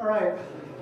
All right.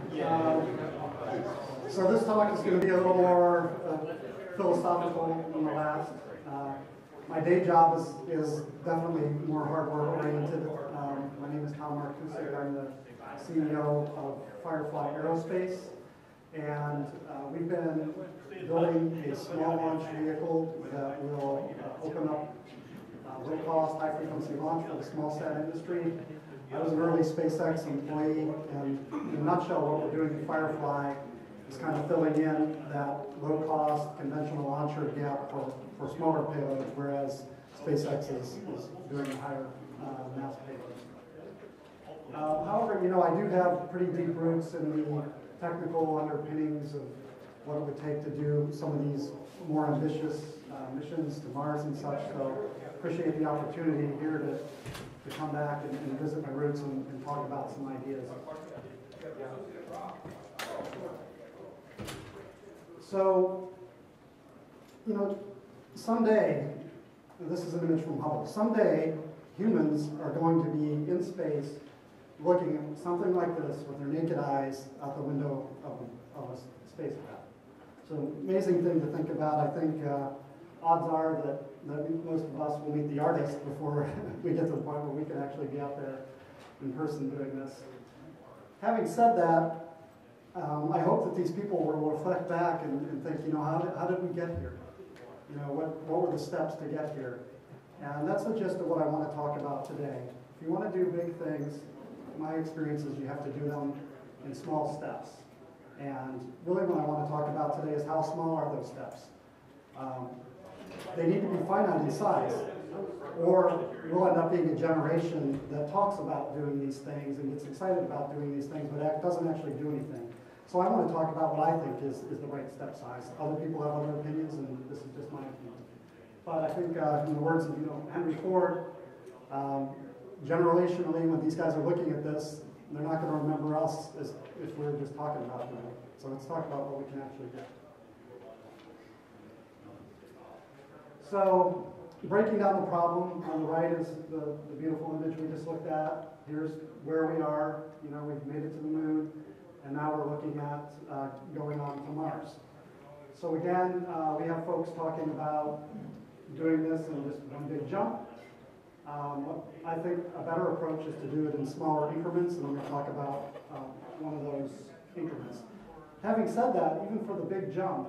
So this talk is going to be a little more philosophical than the last. My day job is definitely more hardware oriented. My name is Tom Markusik. I'm the CEO of Firefly Aerospace, and we've been building a small launch vehicle that will open up low-cost, high-frequency launch for the small sat industry. I was an early SpaceX employee, and in a nutshell, what we're doing at Firefly is kind of filling in that low-cost conventional launcher gap for smaller payloads, whereas SpaceX is doing the higher mass payloads. However, I do have pretty deep roots in the technical underpinnings of what it would take to do some of these more ambitious missions to Mars and such. So appreciate the opportunity here to come back and visit my roots and talk about some ideas. So, someday, this is an image from Hubble, someday humans are going to be in space looking at something like this with their naked eyes out the window of a spacecraft. So amazing thing to think about. I think odds are that most of us will meet the artist before we get to the point where we can actually be out there in person doing this. Having said that, I hope that these people will reflect back and think, how did we get here? What were the steps to get here? And that's the gist of what I want to talk about today. If you want to do big things, my experience is you have to do them in small steps. And really what I want to talk about today is how small are those steps? They need to be finite in size, or we'll end up being a generation that talks about doing these things and gets excited about doing these things, but doesn't actually do anything. So I want to talk about what I think is the right step size. Other people have other opinions, and this is just my opinion. But I think, in the words of Henry Ford, generationally, when these guys are looking at this, they're not going to remember us as if we were just talking about them. So let's talk about what we can actually do. So, breaking down the problem, on the right is the beautiful image we just looked at. Here's where we are. We've made it to the moon, and now we're looking at going on to Mars. So again, we have folks talking about doing this in just one big jump. I think a better approach is to do it in smaller increments, and I'm going to talk about one of those increments. Having said that, even for the big jump,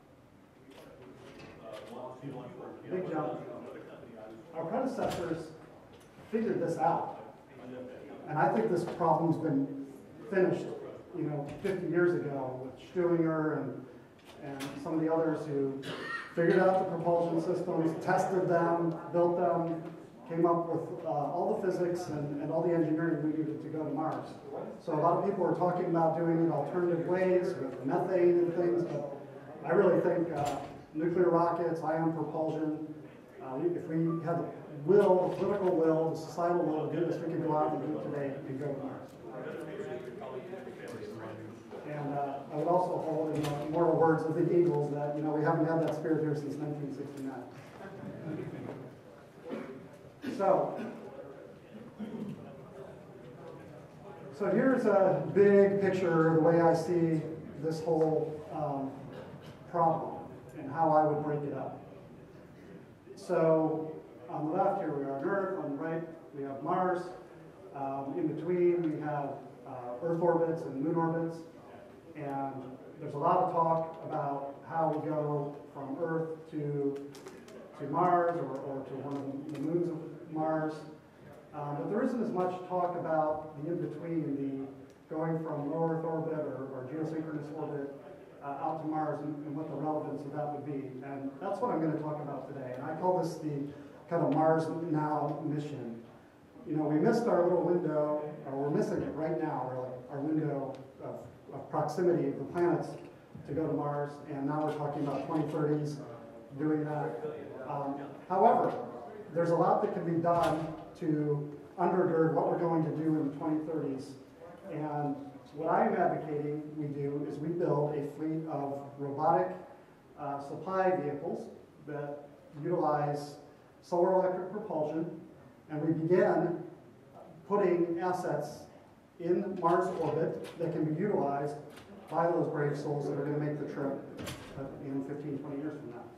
our predecessors figured this out. And I think this problem's been finished, 50 years ago with Stuinger and some of the others who figured out the propulsion systems, tested them, built them, came up with all the physics and all the engineering we needed to go to Mars. So a lot of people are talking about doing it alternative ways with methane and things, but I really think nuclear rockets, ion propulsion, if we had the will, the political will, the societal will to do this, we could go out and do it today and go to Mars. And I would also hold in the immortal words of the Eagles that, we haven't had that spirit here since 1969. So here's a big picture of the way I see this whole problem and how I would break it up. So on the left here we are on Earth, on the right we have Mars. In between we have Earth orbits and Moon orbits. And there's a lot of talk about how we go from Earth to Mars or to one of the moons of Mars. But there isn't as much talk about the in-between, the going from low Earth orbit or geosynchronous orbit out to Mars and what the relevance of that would be. And that's what I'm going to talk about today. And I call this the kind of Mars Now mission. We missed our little window, or we're missing it right now, really, our window of proximity of the planets to go to Mars, and now we're talking about 2030s doing that. However, there's a lot that can be done to undergird what we're going to do in the 2030s. And what I'm advocating we do is we build a fleet of robotic supply vehicles that utilize solar electric propulsion, and we begin putting assets in Mars orbit that can be utilized by those brave souls that are going to make the trip in 15, 20 years from now.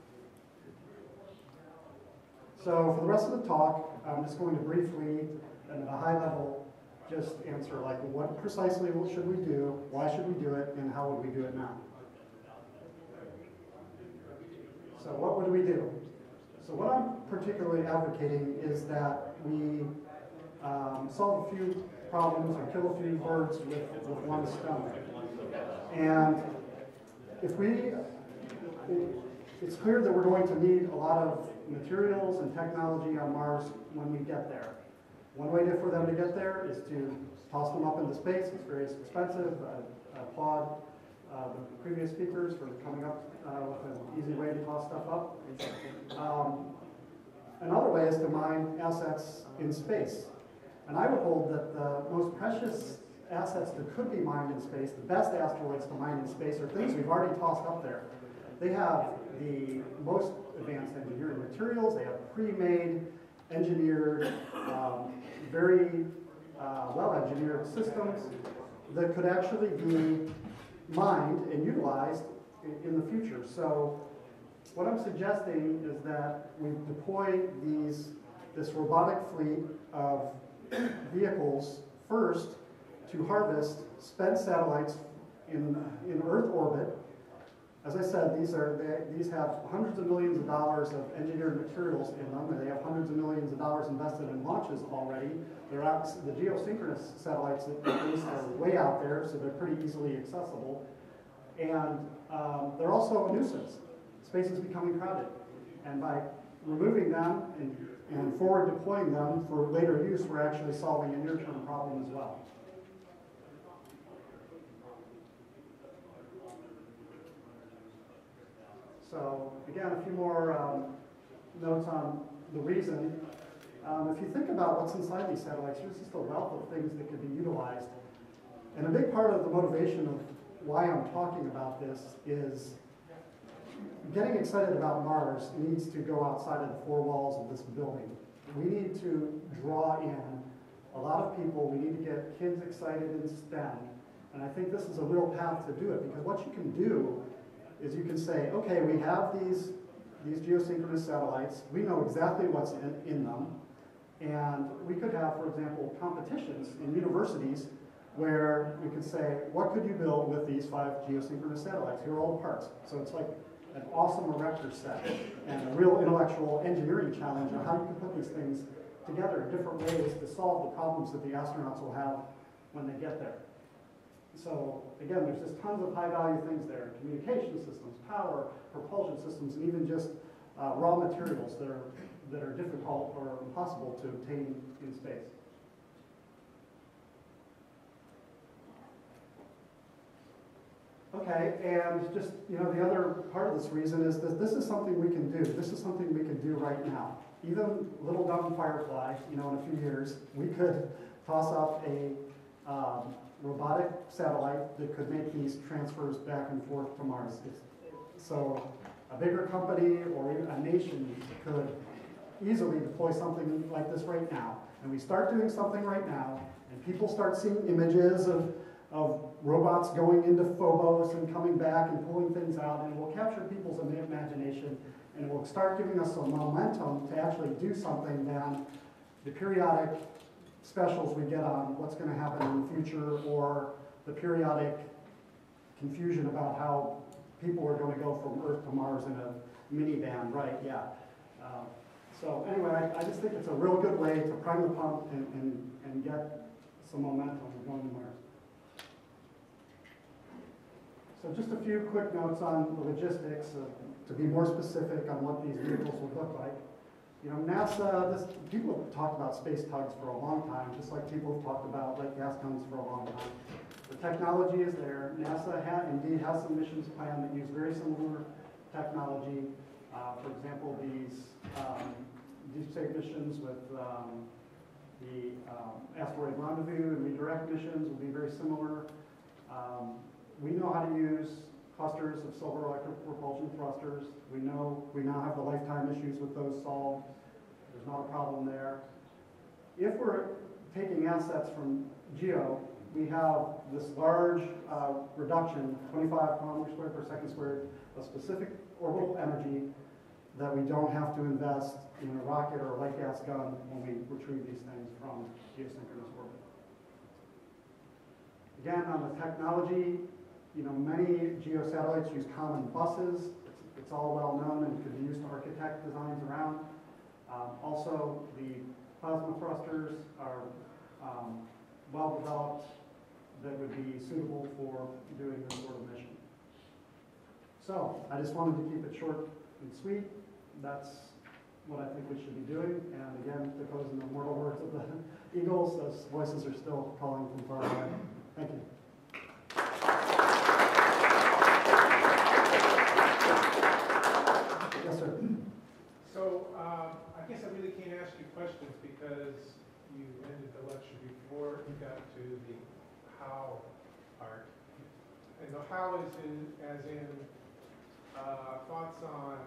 So for the rest of the talk, I'm just going to briefly, and at a high level, just answer like what precisely should we do, why should we do it, and how would we do it now? So what would we do? So what I'm particularly advocating is that we solve a few problems or kill a few birds with one stone. And it's clear that we're going to need a lot of materials and technology on Mars when we get there. One way for them to get there is to toss them up into space. It's very expensive. I applaud the previous speakers for coming up with an easy way to toss stuff up. Another way is to mine assets in space. And I would hold that the most precious assets that could be mined in space, the best asteroids to mine in space, are things we've already tossed up there. They have the most advanced engineering materials. They have pre-made, engineered, very well-engineered systems that could actually be mined and utilized in the future. So what I'm suggesting is that we deploy this robotic fleet of vehicles first to harvest spent satellites in Earth orbit. As I said, these have hundreds of millions of dollars of engineered materials in them, and they have hundreds of millions of dollars invested in launches already. They're out, the geosynchronous satellites at least are way out there, so they're pretty easily accessible. And they're also a nuisance. Space is becoming crowded. And by removing them and forward deploying them for later use, we're actually solving a near-term problem as well. So again, a few more notes on the reason. If you think about what's inside these satellites, there's just a wealth of things that could be utilized. And a big part of the motivation of why I'm talking about this is getting excited about Mars needs to go outside of the four walls of this building. We need to draw in a lot of people. We need to get kids excited in STEM. And I think this is a real path to do it, because what you can do is you can say, okay, we have these geosynchronous satellites. We know exactly what's in them. And we could have, for example, competitions in universities where we could say, what could you build with these 5 geosynchronous satellites? Here are all the parts. So it's like an awesome erector set and a real intellectual engineering challenge on how you can put these things together in different ways to solve the problems that the astronauts will have when they get there. So again, there's just tons of high-value things there: communication systems, power, propulsion systems, and even just raw materials that are difficult or impossible to obtain in space. Okay, and just, the other part of this reason is that this is something we can do. This is something we can do right now. Even little dumb Firefly, in a few years, we could toss up a robotic satellite that could make these transfers back and forth to Mars. So a bigger company or even a nation could easily deploy something like this right now. And we start doing something right now, and people start seeing images of robots going into Phobos and coming back and pulling things out, and it will capture people's imagination, and it will start giving us some momentum to actually do something than the periodic specials we get on what's going to happen in the future, or the periodic confusion about how people are going to go from Earth to Mars in a minivan, right? Yeah. So anyway, I just think it's a real good way to prime the pump and get some momentum going to Mars. So just a few quick notes on the logistics, to be more specific on what these vehicles would look like. NASA, people have talked about space tugs for a long time, just like people have talked about light gas guns for a long time. The technology is there. NASA indeed has some missions planned that use very similar technology. For example, these deep space missions with the asteroid rendezvous and redirect missions will be very similar. We know how to use clusters of silver electric propulsion thrusters. We now have the lifetime issues with those solved. There's not a problem there. If we're taking assets from GEO, we have this large reduction, 25 kilometers squared per second squared, of specific orbital energy that we don't have to invest in a rocket or a light gas gun when we retrieve these things from geosynchronous orbit. Again, on the technology, many geosatellites use common buses. It's all well known and could be used to architect designs around. Also, the plasma thrusters are well developed that would be suitable for doing this sort of mission. So, I just wanted to keep it short and sweet. That's what I think we should be doing. And again, to close in the immortal words of the Eagles, those voices are still calling from far away. Thank you. Yes, sir. So I guess I really can't ask you questions because you ended the lecture before you got to the how part. And the how is as in thoughts on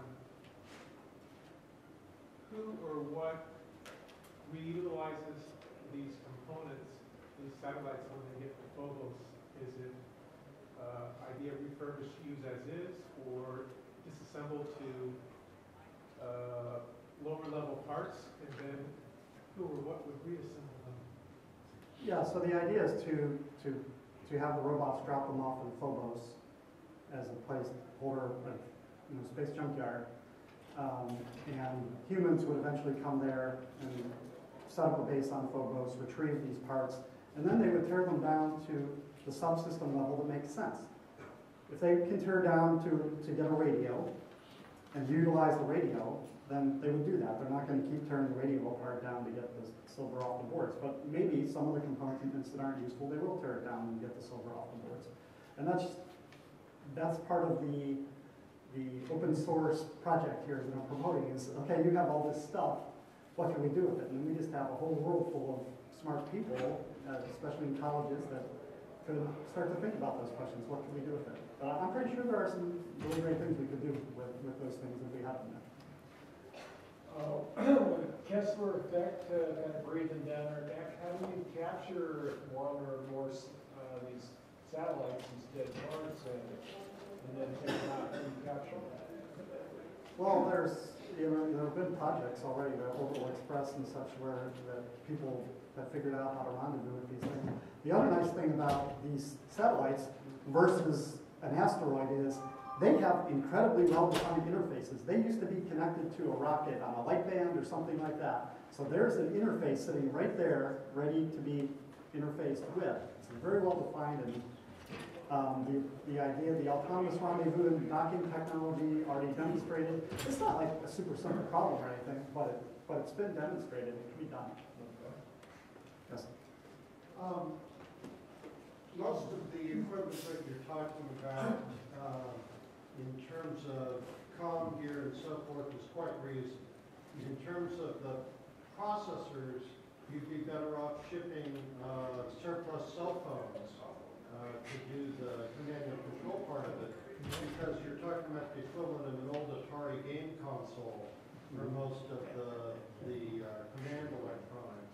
who or what reutilizes these components, these satellites when they get to Phobos. Is it idea refurbished, use as is, or disassembled to lower level parts, and then who or what would reassemble them? Yeah, so the idea is to have the robots drop them off in Phobos as a placeholder of space junkyard, and humans would eventually come there and set up a base on Phobos, retrieve these parts, and then they would tear them down to the subsystem level that makes sense. If they can tear down to get a radio and utilize the radio, then they would do that. They're not going to keep tearing the radio apart down to get the silver off the boards. But maybe some of the components that aren't useful, they will tear it down and get the silver off the boards. And that's part of the open source project here that I'm promoting is, okay, you have all this stuff, what can we do with it? And we just have a whole world full of smart people, especially in colleges, that could start to think about those questions. What can we do with it? I'm pretty sure there are some really great things we could do with those things if we had them there. With Kessler effect kind of breathing down our neck, how do you capture one or more these satellites, these dead parts, and then how do you capture that? Well, there have been projects already, the Orbital Express and such, where that people have figured out how to rendezvous with these things. The other nice thing about these satellites versus an asteroid is they have incredibly well-defined interfaces. They used to be connected to a rocket on a light band or something like that. So there's an interface sitting right there, ready to be interfaced with. It's very well-defined, and the idea, the autonomous rendezvous and docking technology already demonstrated. It's not like a super simple problem or anything, but it's been demonstrated. It can be done. Yes. Most of the equipment that you're talking about in terms of comm gear and so forth is quite reasonable. In terms of the processors, you'd be better off shipping surplus cell phones to do the command and control part of it, because you're talking about the equivalent of an old Atari game console for most of the command electronics.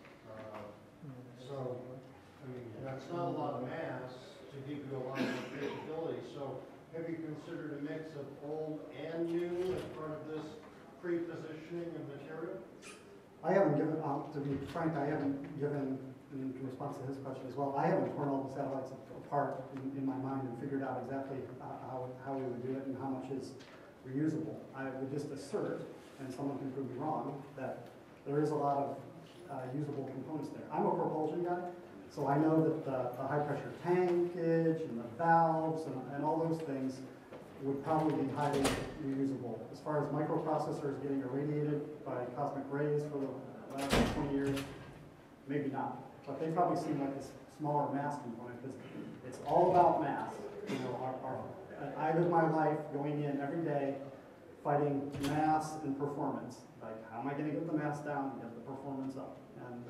So, I mean, that's not a lot of mass to give you a lot of capability. So, have you considered a mix of old and new as part of this pre-positioning of material? I haven't given, to be frank, I haven't given, in response to his question as well, I haven't torn all the satellites apart in my mind and figured out exactly how we would do it and how much is reusable. I would just assert, and someone can prove me wrong, that there is a lot of usable components there. I'm a propulsion guy, so I know that the high-pressure tankage and the valves and all those things would probably be highly reusable. As far as microprocessors getting irradiated by cosmic rays for the last 20 years, maybe not. But they probably seem like this smaller mass component because it's all about mass. I live my life going in every day fighting mass and performance. Like, how am I going to get the mass down and get the performance up? And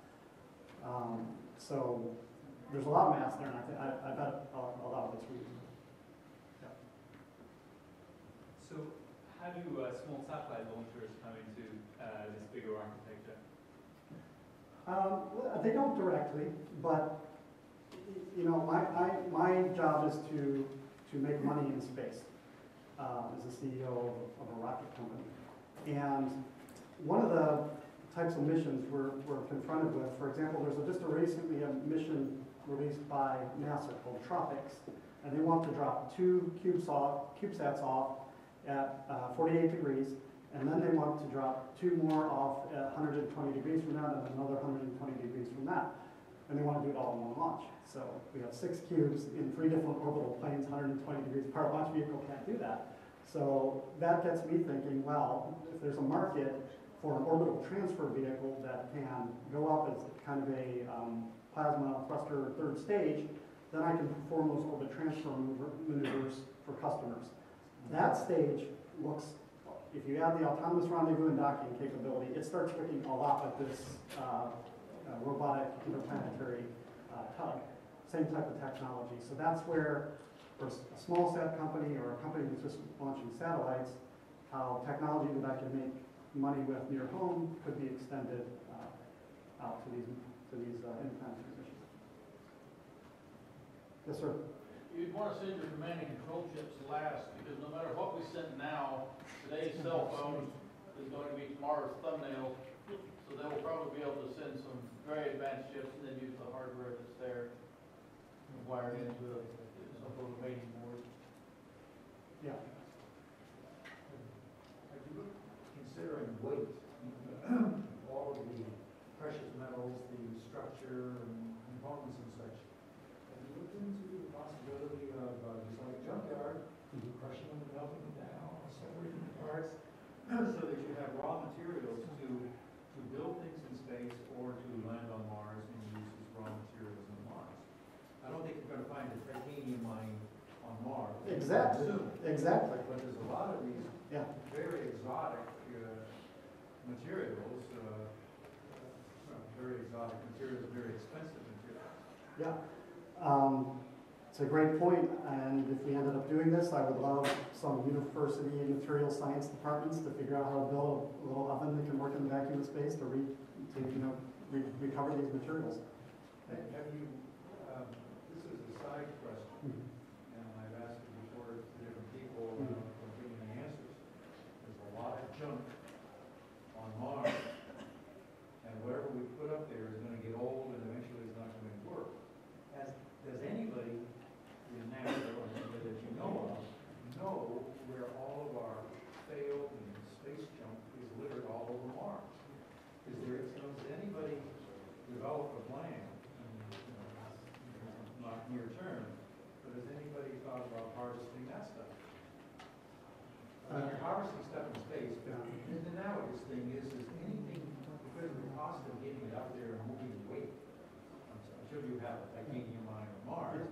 so there's a lot of mass there, and I bet a lot of it's reusable. So how do small satellite launchers come into this bigger architecture? They don't directly, but you know, my job is to make money in space as a CEO of a rocket company. And one of the types of missions we're confronted with, for example, there's just recently a mission released by NASA called TROPICS, and they want to drop 2 CubeSats off at 48 degrees, and then they want to drop 2 more off at 120 degrees from that, and another 120 degrees from that. And they want to do it all in one launch. So we have 6 cubes in 3 different orbital planes, 120 degrees apart. A launch vehicle can't do that. So that gets me thinking, well, if there's a market for an orbital transfer vehicle that can go up as kind of a plasma thruster third stage, then I can perform those orbit transfer maneuvers for customers. That stage looks, if you add the autonomous rendezvous and docking capability, it starts looking a lot like this robotic interplanetary tug. Same type of technology. So that's where, for a small sat company or a company that's just launching satellites, how technology that I can make money with near home could be extended out to these interplanetary missions. Yes, sir. You'd want to send your command and control chips last, because no matter what we send now, today's cell phone is going to be tomorrow's thumbnail. So they will probably be able to send some very advanced chips and then use the hardware that's there and wire it into some sort of mating board. Yeah. Considering weight, all of the precious metals, the structure and components and such, have you looked into the possibility of just like a junkyard, crushing them and melting them down, separating the parts, so that you have raw materials to build things in space or to land on Mars and use as raw materials on Mars? I don't think you're going to find a titanium mine on Mars. Exactly. Exactly. But there's a lot of these Yeah. very exotic materials, very exotic materials, very expensive materials. Yeah. It's a great point, and if we ended up doing this, I would love some university material science departments to figure out how to build a little oven that can work in the vacuum of space to recover these materials. Have you, this is a side question, and I've asked it before to different people for giving me answers. There's a lot of junk on Mars, and whatever we put up there is going to get old and eventually it's not going to work. Does anybody in NASA or anybody that you know where all of our failed and space junk is littered all over Mars? Does anybody develop a plan, not near term, but has anybody thought about harvesting that stuff? You're harvesting stuff in space, but the analogous thing is anything, because of the cost of getting it up there and moving the weight, until you have a titanium mine on Mars,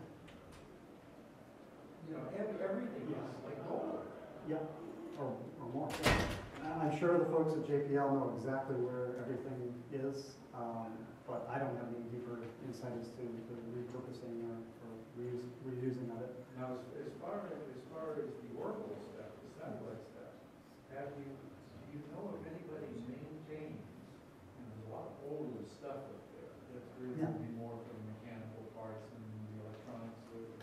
everything is like gold. Yeah, or more. I'm sure the folks at JPL know exactly where everything is, but I don't have any deeper insight as to the repurposing or reusing of it. Now, as far as the orbital stuff, the satellite stuff, do you know if anybody maintains, there's a lot of older stuff up there that's really Yeah. going to be more for the mechanical parts and the electronics,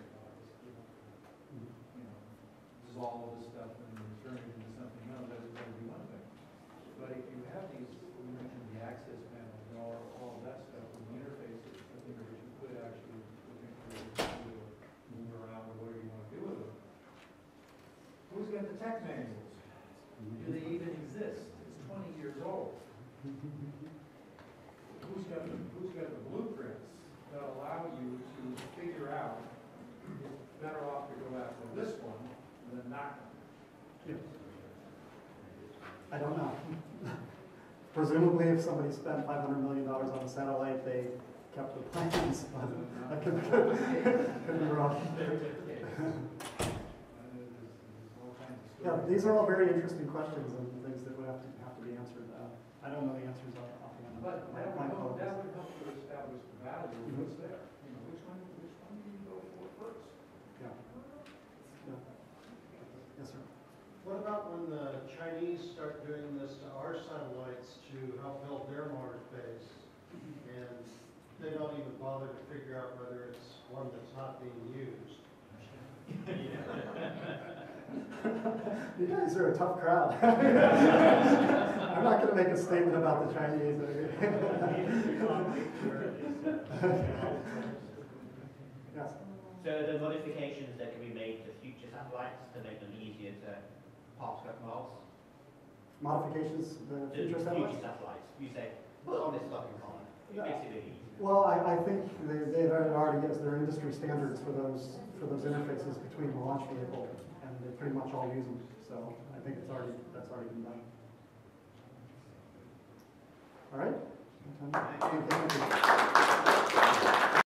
dissolve the stuff and turn it into something else, that's going to be one thing. But if you have these, you mentioned the access panels and all of that stuff, and the interfaces, I think that you could actually move around or whatever you want to do with them. Who's got the tech manuals? Do they even exist? It's 20 years old. Who's got the blueprints that allow you to figure out it's better off to go after this one than not? Yeah. I don't know. Presumably, if somebody spent $500 million on a satellite, they kept the plans. That could be wrong. Yeah, these are all very interesting questions and things that would have to be answered. I don't know the answers offhand. But that would help to establish the value of what's there. Which one do you go for first? Yeah. Yes, sir. What about when the Chinese start doing this to our satellites to help build their Mars base? And they don't even bother to figure out whether it's one that's not being used. You guys are a tough crowd. I'm not gonna make a statement about the Chinese. Yes. So are there modifications that can be made to future satellites to make them easier to pass miles? Modifications, the future satellites? Future satellites. You say, put on this fucking column. It makes it really easy. Well, I think they've already, yes, there are industry standards for those interfaces between the launch vehicle, and they pretty much all use them. So I think that's already been done. All right? Thank you. Thank you.